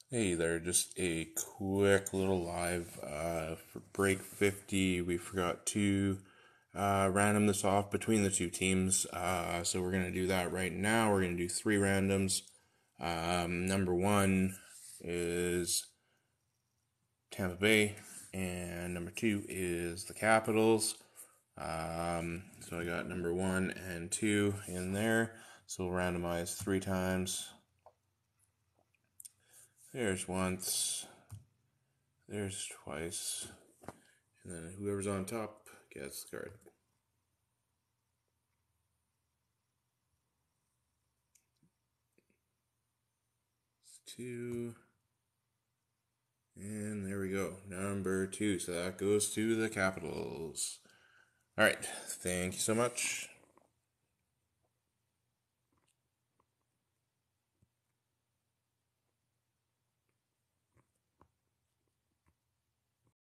Hey there, just a quick little live for break 50. We forgot to random this off between the two teams. So we're going to do that right now. We're going to do three randoms. Number one is Tampa Bay, and number two is the Capitals. So I got number one and two in there. So we'll randomize three times. There's once. There's twice. And then whoever's on top gets the card. It's two. And there we go. Number two. So that goes to the Capitals. All right. Thank you so much.